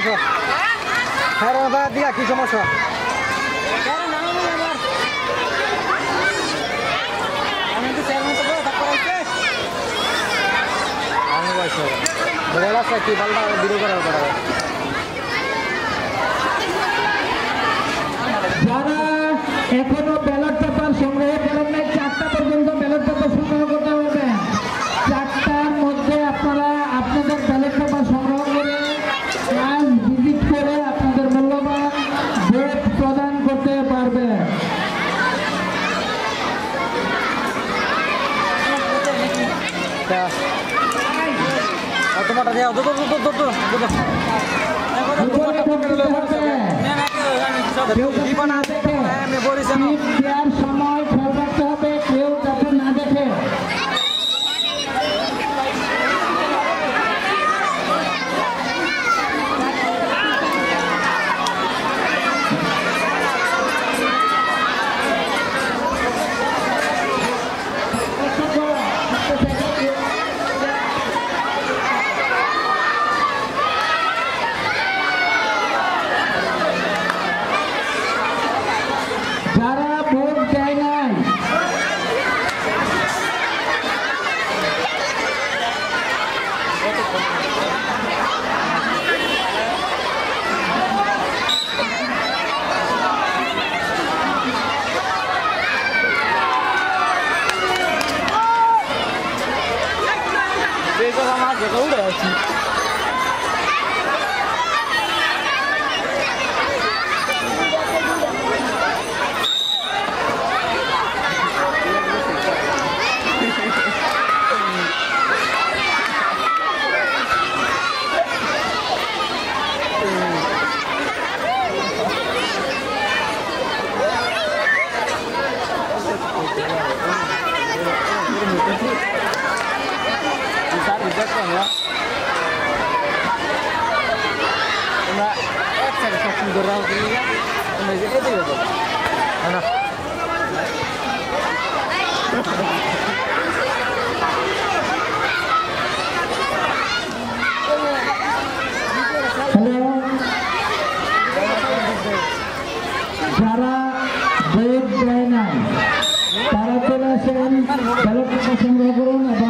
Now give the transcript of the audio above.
সমস্যা হ্যাঁ দিয়া কি সমস্যা কি পাল্টা ভিডিও করার কথা যারা এখনো ব্যালট পেপার সংগ্রহ করেন নাই 4টা পর্যন্ত ব্যালট পেপার সংগ্রহ করতে হবে 4টার মধ্যে আপনারা আপনাদের ব্যালট পেপার সংগ্রহ করে ক্লাস ভিজিট করে আপনাদের মূল্যবান ভোট প্রদান করতে পারবে তোমারটা দেওয়া সময় খেয়াল রাখতে হবে কেউ যাতে না দেখে যারা ভোট দেয় নাই উড়ে আছি আমরা এক সাইডে সব সুন্দর রাখতে নিয়ে আমরা যে এদিকে যাবো না যারা ভোট দেয় নাই তারা চলে আসেন ব্যালট পেপার সংগ্রহ করুন এবং